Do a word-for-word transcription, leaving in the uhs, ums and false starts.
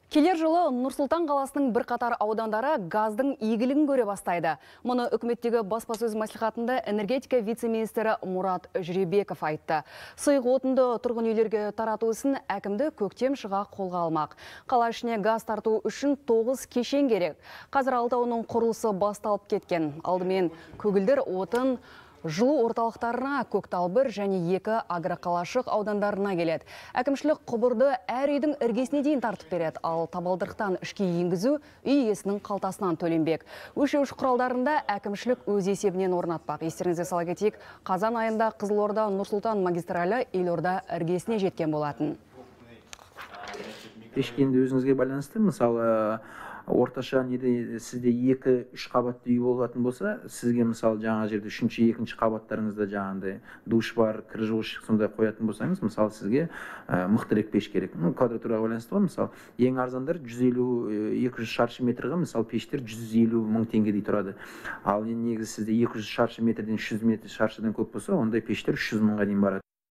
Келер жылы Нұр-Сұлтан қаласының бірқатар аудандары газдың игілігін көре бастайды. Мұны үкіметтегі баспасөз мәслихатында энергетика вице-министрі Мұрат Жүребеков айтты. Сұйық отынды тұрғын үйлерге тарату ісін әкімді көктем шыға қолға алмақ. Қала ішіне газ тарту үшін тоғыз кешен керек. Қазір алтауының құрылысы басталып кеткен. Алдымен көгілдір отын жылу орталықтарына Көкталбір және екі агроқалашық аудандарына келеді. Әкімшілік құбырды әр үйдің іргесіне дейін тартып береді, ал табалдырықтан ішке енгізу үй иесінің қалтасынан төленбек. Өлшеуіш құралдарында әкімшілік өз есебінен орнатпақ. Естеріңізге сала кетейік, қазан айында Қызылорда Нұр-Сұлтан магистралі елорда іргесіне жеткен болатын. Пешкенді өзіңізге байланысты, мысалы орташа неде сізде екі үш қабатты үй болатын болса, сізге мысалы жаңа жерде үшінші екінші қабаттарыңызда жаңағындай душ бар, кір жуғыш сондай қоятын болсаңыз, мысалы сізге мықтырек пеш керек. Ну, квадратураға байланысты ғой, мысалы ең арзандар жүз елу екі жүз шаршы метрге, мысалы пештер жүз елу мың теңгедей тұрады. Ал негізі сізде екі жүз шаршы метрден үш жүз метр шаршыдан көп болса, ондай пештер үш жүз мыңға дейін барады.